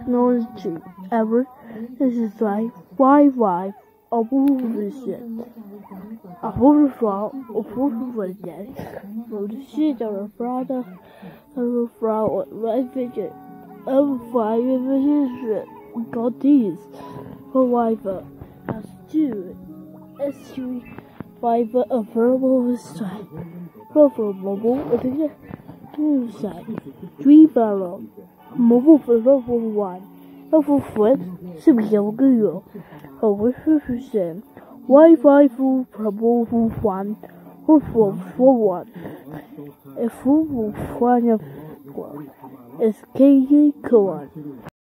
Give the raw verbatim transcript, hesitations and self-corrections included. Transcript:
technology ever. This is like Wi-Fi evolution. evolution evolution 我的视角的 brother and flower right vision and five vision. We got these for Wi-Fi as two S three Wi-Fi available this time. For mobile, I think that two side three barrel mobile for level one. Level four 是比较贵哦，我是是选 Wi-Fi for level one or for for one. If for one is Kiyto.